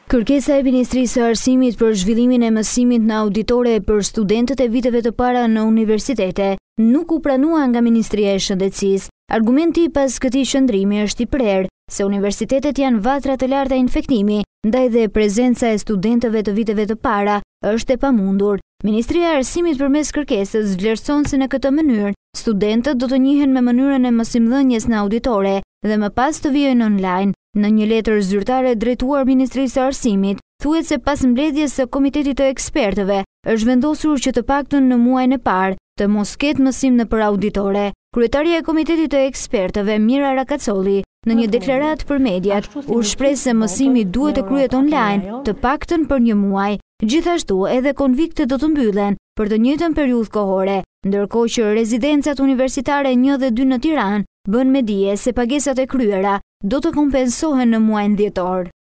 Kërkesa e Ministrisë së Arsimit për zhvillimin e mësimit në auditore për studentët e viteve të para në universitete nuk u pranua nga Ministria e Shëndetësisë. Argumenti pas këtij qëndrimi është i prerë se universitetet janë vatra të larta infektimi, ndaj dhe prezenca e studentëve të viteve të para është e pamundur. Ministria e Arsimit përmes kërkesës vlerëson se në këtë mënyrë studentët do të njihen me mënyrën e mësimdhënies në auditore dhe më pas të vijojnë online. Në një letër zyrtare drejtuar Ministrisë së Arsimit, thuhet se pas mbledhjes së Komitetit të Ekspertëve, është vendosur që të paktën në muajin e parë të mos ketë mësim nëpër auditore. Kryetaria e Komitetit të Ekspertëve, Mira Rakacolli, në një deklaratë për mediat, u shpreh se mësimi duhet të kryhet online, të paktën për një muaj. Gjithashtu, edhe konviktet do të mbyllen për të njëjtën periudhë kohore, ndërkohë që rezidencat universitare 1 dhe 2 në Tiranë bën me dije se pagesat e kryera do të kompensohen në muajin dhjetor.